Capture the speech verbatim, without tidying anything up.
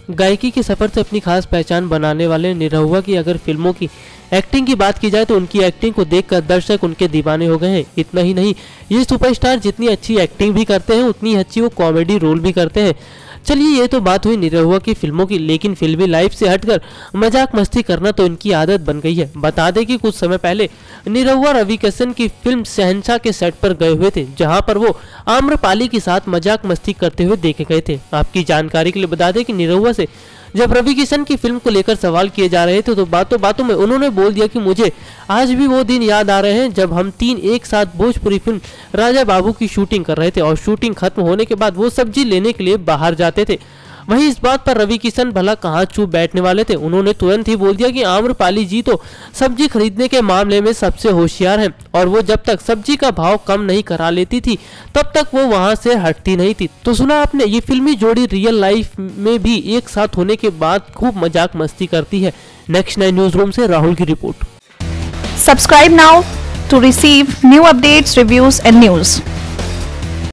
गायकी के सफर से अपनी खास पहचान बनाने वाले निरहुआ की अगर फिल्मों की एक्टिंग की बात की जाए तो उनकी एक्टिंग को देखकर दर्शक उनके दीवाने हो गए हैं। इतना ही नहीं, ये सुपरस्टार जितनी अच्छी एक्टिंग भी करते हैं उतनी अच्छी वो कॉमेडी रोल भी करते हैं। चलिए, ये तो बात हुई निरहुआ की फिल्मों की, लेकिन फिल्मी लाइफ से हटकर मजाक मस्ती करना तो इनकी आदत बन गई है। बता दें कि कुछ समय पहले निरहुआ रवि किशन की फिल्म शहंशाह के सेट पर गए हुए थे, जहां पर वो आम्रपाली के साथ मजाक मस्ती करते हुए देखे गए थे। आपकी जानकारी के लिए बता दें कि निरहुआ से जब रवि किशन की फिल्म को लेकर सवाल किए जा रहे थे तो बातों बातों में उन्होंने बोल दिया कि मुझे आज भी वो दिन याद आ रहे हैं जब हम तीन एक साथ भोजपुरी फिल्म राजा बाबू की शूटिंग कर रहे थे और शूटिंग खत्म होने के बाद वो सब्जी लेने के लिए बाहर जाते थे। वहीं इस बात पर रवि किशन भला कहाँ चुप बैठने वाले थे, उन्होंने तुरंत ही बोल दिया कि आम्रपाली जी तो सब्जी खरीदने के मामले में सबसे होशियार हैं और वो जब तक सब्जी का भाव कम नहीं करा लेती थी तब तक वो वहां से हटती नहीं थी। तो सुना आपने, ये फिल्मी जोड़ी रियल लाइफ में भी एक साथ होने के बाद खूब मजाक मस्ती करती है। नेक्स्ट नाइन न्यूज रूम से राहुल की report. Subscribe now to receive new updates, reviews and news.